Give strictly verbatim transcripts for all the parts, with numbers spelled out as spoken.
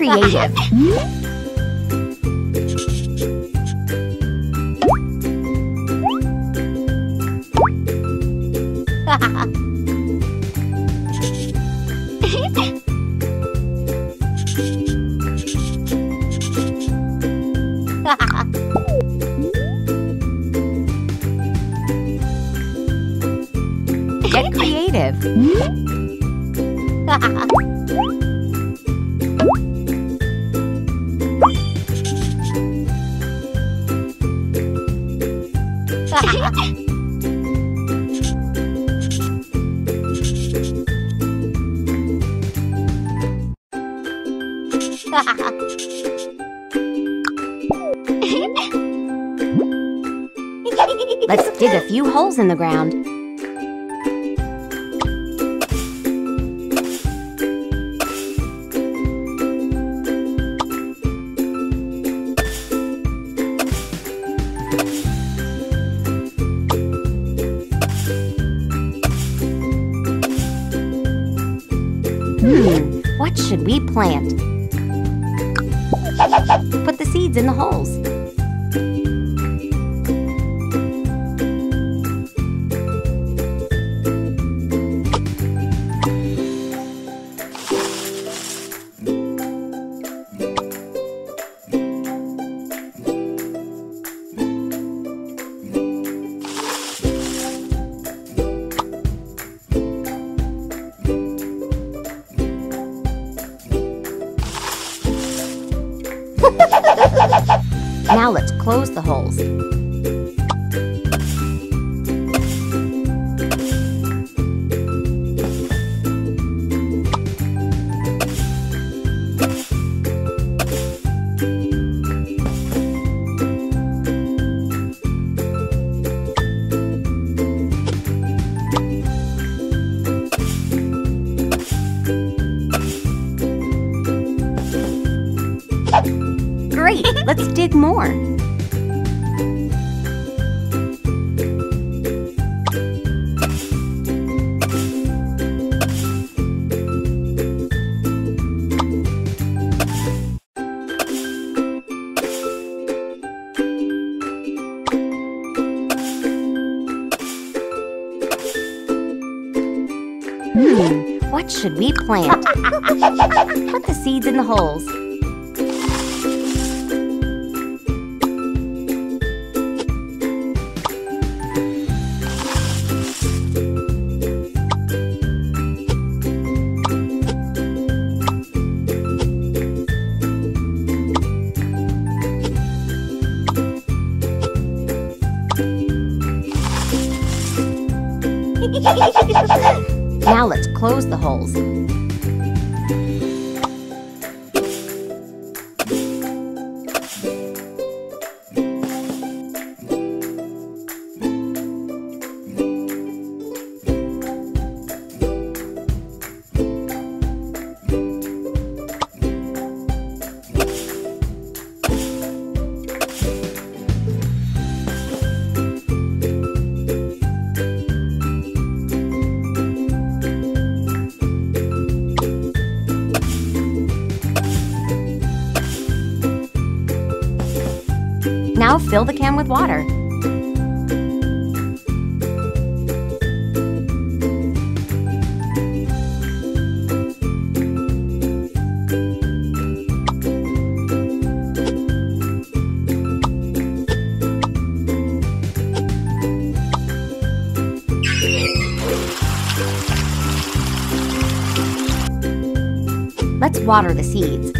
creative. Get creative. Let's dig a few holes in the ground. Hmm, what should we plant? Put the seeds in the holes. Now let's close the holes. Great! Let's dig more. Hmm, what should we plant? Put the seeds in the holes. Now let's close the holes. Now fill the can with water. Let's water the seeds.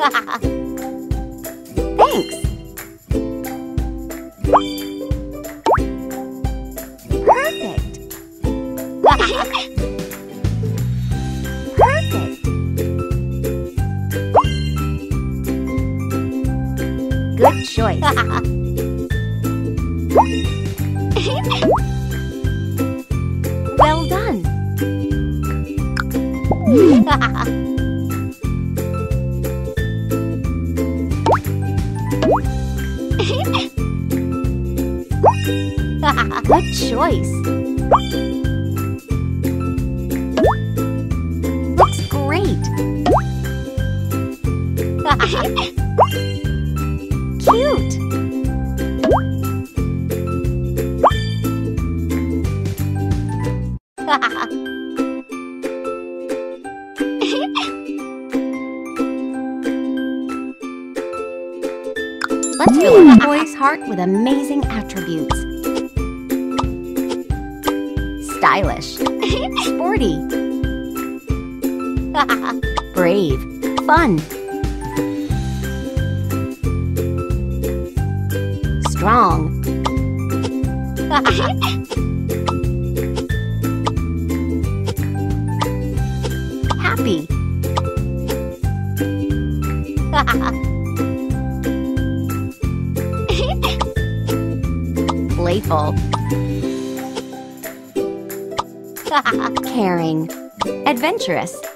Thanks. Perfect. Perfect. Good choice. Well done. Good choice. Looks great. Cute. Let's fill a boy's heart with amazing attributes. Stylish, sporty, brave, fun, strong, happy, playful, caring, adventurous,